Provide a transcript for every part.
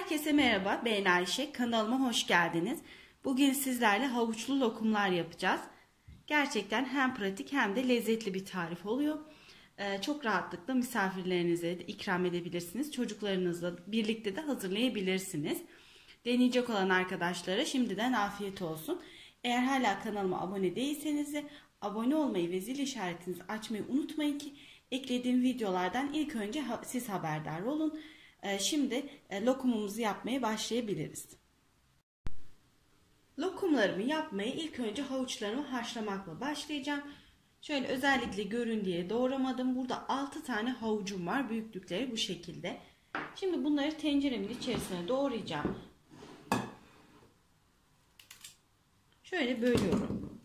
Herkese merhaba, ben Ayşe. Kanalıma hoş geldiniz. Bugün sizlerle havuçlu lokumlar yapacağız. Gerçekten hem pratik hem de lezzetli bir tarif oluyor. Çok rahatlıkla misafirlerinize de ikram edebilirsiniz. Çocuklarınızla birlikte de hazırlayabilirsiniz. Deneyecek olan arkadaşlara şimdiden afiyet olsun. Eğer hala kanalıma abone değilseniz de abone olmayı ve zil işaretinizi açmayı unutmayın ki eklediğim videolardan ilk önce siz haberdar olun. Şimdi lokumumuzu yapmaya başlayabiliriz. Lokumlarımı yapmaya ilk önce havuçlarımı haşlamakla başlayacağım. Şöyle özellikle görün diye doğramadım. Burada 6 tane havucum var. Büyüklükleri bu şekilde. Şimdi bunları tenceremin içerisine doğrayacağım. Şöyle bölüyorum.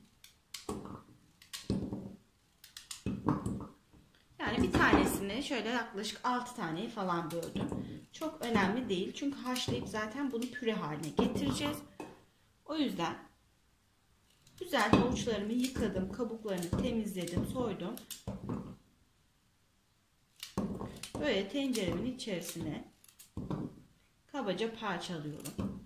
Yani bir tanesini şöyle yaklaşık 6 taneyi falan böldüm. Çok önemli değil. Çünkü haşlayıp zaten bunu püre haline getireceğiz. O yüzden güzel havuçlarımı yıkadım. Kabuklarını temizledim, soydum. Böyle tenceremin içerisine kabaca parçalıyorum.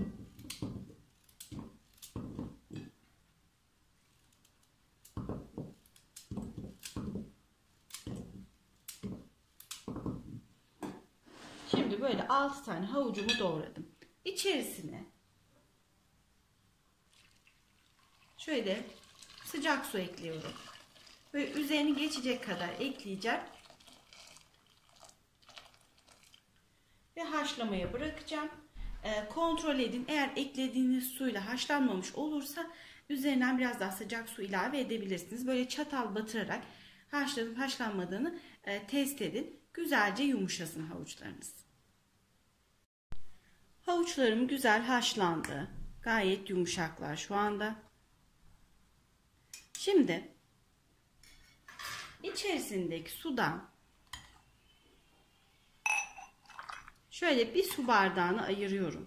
Şimdi böyle 6 tane havucumu doğradım. İçerisine şöyle sıcak su ekliyorum. Böyle üzerini geçecek kadar ekleyeceğim. Ve haşlamaya bırakacağım. Kontrol edin. Eğer eklediğiniz suyla haşlanmamış olursa üzerinden biraz daha sıcak su ilave edebilirsiniz. Böyle çatal batırarak haşlanıp haşlanmadığını test edin. Güzelce yumuşasın havuçlarınız. Havuçlarım güzel haşlandı. Gayet yumuşaklar şu anda. Şimdi içerisindeki sudan şöyle bir su bardağını ayırıyorum.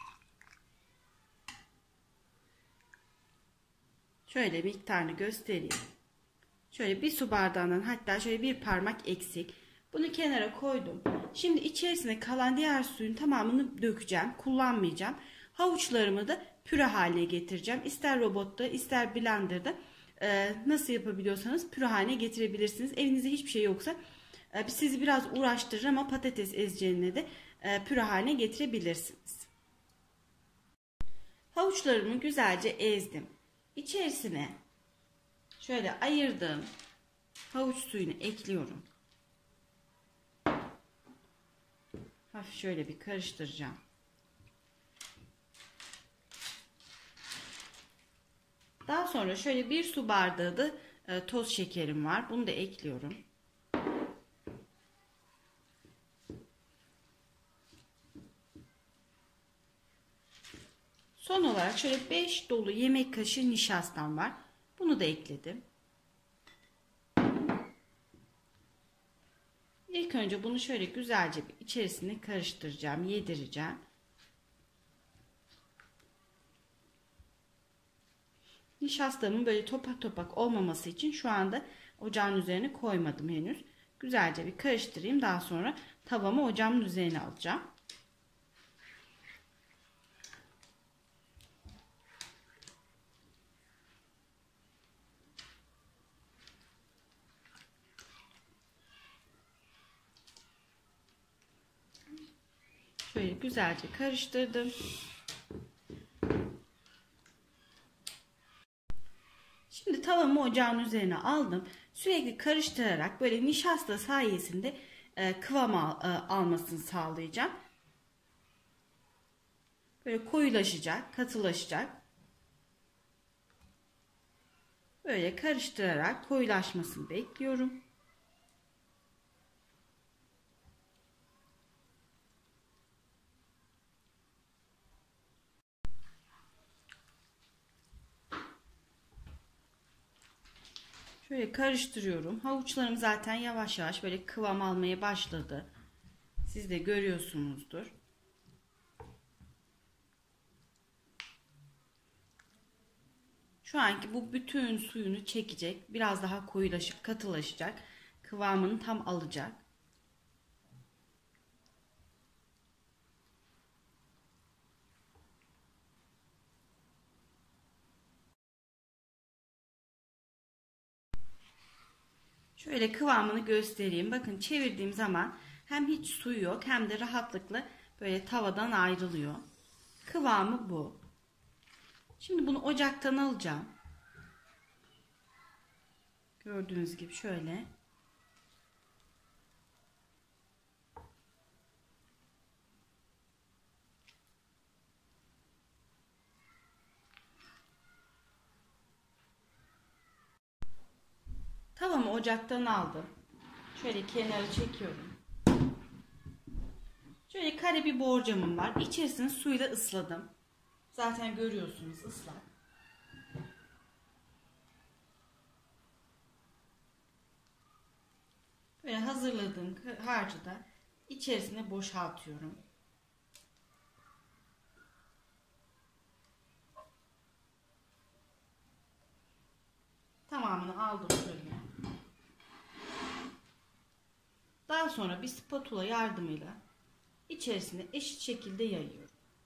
Şöyle miktarını göstereyim. Şöyle bir su bardağından, hatta şöyle bir parmak eksik. Bunu kenara koydum. Şimdi içerisine kalan diğer suyun tamamını dökeceğim. Kullanmayacağım. Havuçlarımı da püre haline getireceğim. İster robotta ister blenderda nasıl yapabiliyorsanız püre haline getirebilirsiniz. Evinizde hiçbir şey yoksa sizi biraz uğraştırır ama patates ezeceğine de püre haline getirebilirsiniz. Havuçlarımı güzelce ezdim. İçerisine şöyle ayırdığım havuç suyunu ekliyorum. Hafif şöyle bir karıştıracağım. Daha sonra şöyle bir su bardağı da toz şekerim var. Bunu da ekliyorum. Son olarak şöyle 5 dolu yemek kaşığı nişastam var. Bunu da ekledim. İlk önce bunu şöyle güzelce bir içerisine karıştıracağım, yedireceğim. Nişastamın böyle topak topak olmaması için şu anda ocağın üzerine koymadım henüz. Güzelce bir karıştırayım. Daha sonra tavamı ocağın üzerine alacağım. Şöyle güzelce karıştırdım. Şimdi tavamı ocağın üzerine aldım. Sürekli karıştırarak böyle nişasta sayesinde kıvam almasını sağlayacağım. Böyle koyulaşacak, katılaşacak. Böyle karıştırarak koyulaşmasını bekliyorum. Şöyle karıştırıyorum. Havuçlarım zaten yavaş yavaş böyle kıvam almaya başladı. Siz de görüyorsunuzdur. Şu anki bu bütün suyunu çekecek. Biraz daha koyulaşıp katılaşacak. Kıvamını tam alacak. Şöyle kıvamını göstereyim. Bakın çevirdiğim zaman hem hiç suyu yok hem de rahatlıkla böyle tavadan ayrılıyor. Kıvamı bu. Şimdi bunu ocaktan alacağım. Gördüğünüz gibi şöyle. Tavamı ocaktan aldım. Şöyle kenarı çekiyorum. Şöyle kare bir borcamım var. İçerisini suyla ısladım. Zaten görüyorsunuz ıslak. Böyle hazırladığım harcı da içerisine boşaltıyorum. Tamamını aldım şöyle. Daha sonra bir spatula yardımıyla içerisine eşit şekilde yayıyorum.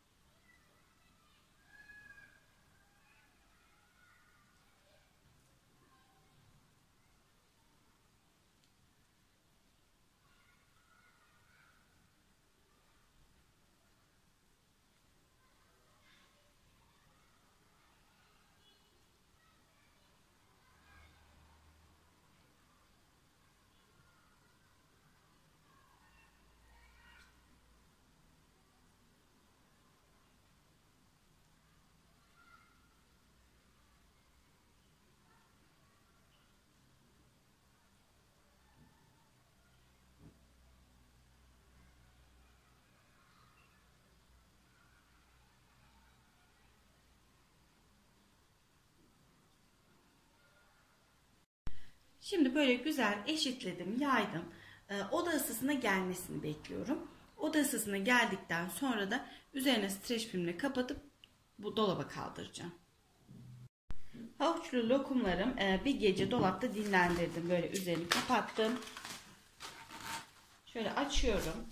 Şimdi böyle güzel eşitledim, yaydım. Oda ısısına gelmesini bekliyorum. Oda ısısına geldikten sonra da üzerine streç filmle kapatıp bu dolaba kaldıracağım. Havuçlu lokumlarım bir gece dolapta dinlendirdim. Böyle üzerini kapattım. Şöyle açıyorum.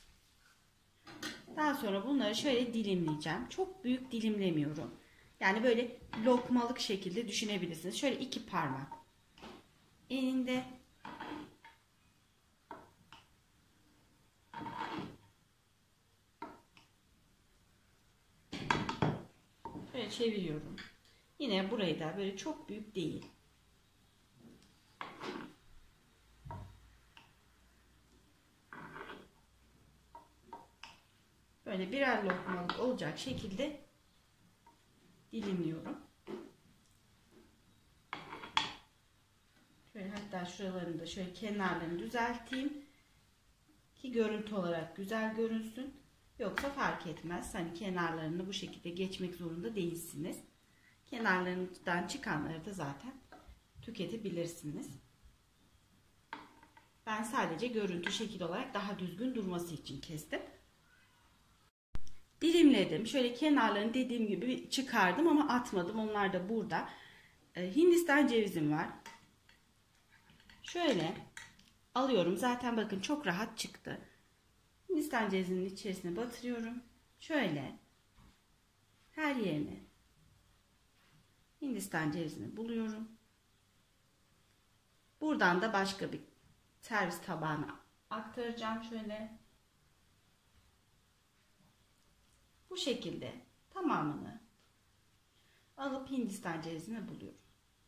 Daha sonra bunları şöyle dilimleyeceğim. Çok büyük dilimlemiyorum. Yani böyle lokmalık şekilde düşünebilirsiniz. Şöyle 2 parmak eninde. Böyle çeviriyorum. Yine burayı da böyle çok büyük değil. Böyle birer lokmalık olacak şekilde dilimliyorum. Şöyle hatta şuralarını da şöyle kenarlarını düzelteyim ki görüntü olarak güzel görünsün. Yoksa fark etmez. Hani kenarlarını bu şekilde geçmek zorunda değilsiniz. Kenarlarından çıkanları da zaten tüketebilirsiniz. Ben sadece görüntü şekil olarak daha düzgün durması için kestim. Dilimledim. Şöyle kenarlarını dediğim gibi çıkardım ama atmadım. Onlar da burada. Hindistan cevizim var. Şöyle alıyorum. Zaten bakın çok rahat çıktı. Hindistan cevizinin içerisine batırıyorum. Şöyle her yerine Hindistan cevizini buluyorum. Buradan da başka bir servis tabağına aktaracağım. Şöyle bu şekilde tamamını alıp Hindistan cevizini buluyorum.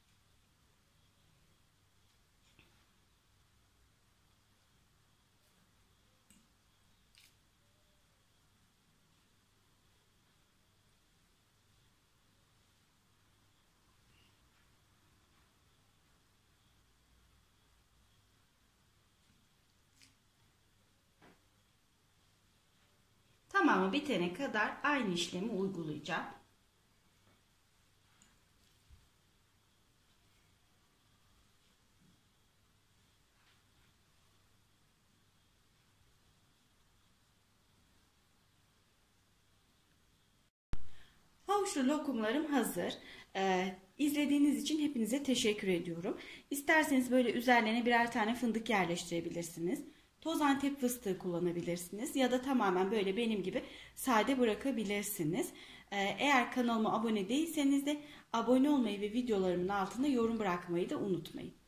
Tamamı bitene kadar aynı işlemi uygulayacağım. Havuçlu lokumlarım hazır. İzlediğiniz için hepinize teşekkür ediyorum. İsterseniz böyle üzerlerine birer tane fındık yerleştirebilirsiniz. Toz Antep fıstığı kullanabilirsiniz. Ya da tamamen böyle benim gibi sade bırakabilirsiniz. Eğer kanalıma abone değilseniz de abone olmayı ve videolarımın altına yorum bırakmayı da unutmayın.